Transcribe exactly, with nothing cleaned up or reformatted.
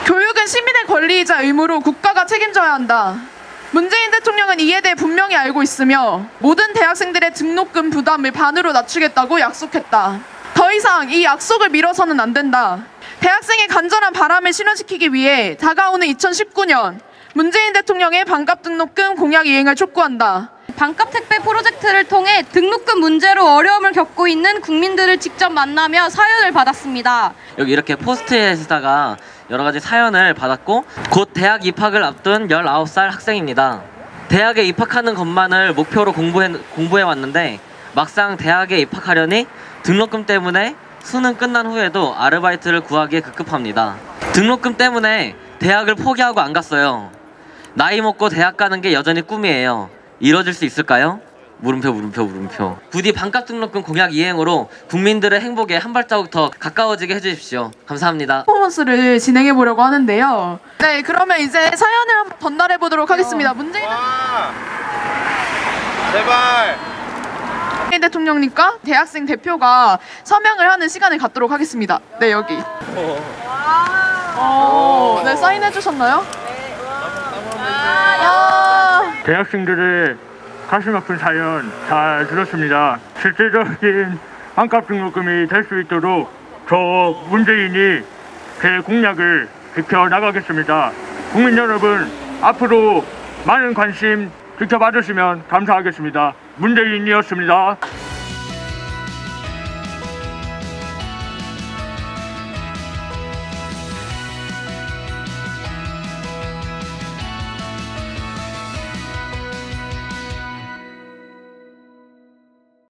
교육은 시민의 권리이자 의무로 국가가 책임져야 한다. 문재인 대통령은 이에 대해 분명히 알고 있으며 모든 대학생들의 등록금 부담을 반으로 낮추겠다고 약속했다. 더 이상 이 약속을 미뤄서는 안 된다. 대학생의 간절한 바람을 실현시키기 위해 다가오는 이천십구 년 문재인 대통령의 반값 등록금 공약 이행을 촉구한다. 반값 택배 프로젝트를 통해 등록금 문제로 어려움을 겪고 있는 국민들을 직접 만나며 사연을 받았습니다. 여기 이렇게 포스트잇에다가 여러 가지 사연을 받았고, 곧 대학 입학을 앞둔 열아홉 살 학생입니다. 대학에 입학하는 것만을 목표로 공부해, 공부해 왔는데 막상 대학에 입학하려니 등록금 때문에 수능 끝난 후에도 아르바이트를 구하기에 급급합니다. 등록금 때문에 대학을 포기하고 안 갔어요. 나이 먹고 대학 가는 게 여전히 꿈이에요. 이뤄질 수 있을까요? 물음표 물음표 물음표. 부디 반값 등록금 공약 이행으로 국민들의 행복에 한 발자국 더 가까워지게 해주십시오. 감사합니다. 퍼포먼스를 진행해 보려고 하는데요. 네, 그러면 이제 사연을 한번 전달해 보도록 하겠습니다. 문재인 제발 문재인 대통령님과 대학생 대표가 서명을 하는 시간을 갖도록 하겠습니다. 네, 여기. 오, 네, 사인해 주셨나요? 아, 대학생들의 가슴 아픈 사연 잘 들었습니다. 실질적인 반값 등록금이 될 수 있도록 저 문재인이 제 공약을 지켜나가겠습니다. 국민 여러분, 앞으로 많은 관심 지켜봐 주시면 감사하겠습니다. 문재인이었습니다.